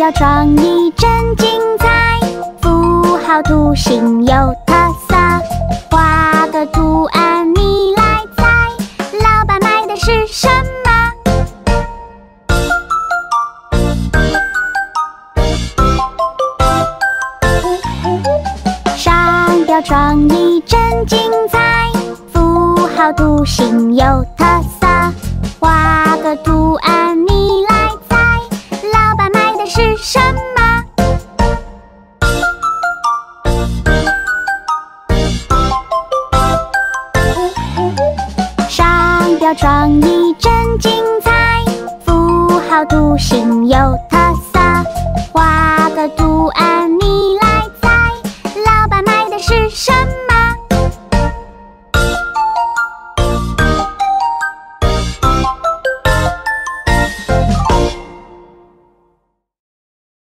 表创意真精彩，符号图形有特色，画个图案你来猜，老板买的是什么？商标创意真精彩，符号图形有特色，画个图案你来猜，老板买的是什么？商标创意真精彩，符号图形有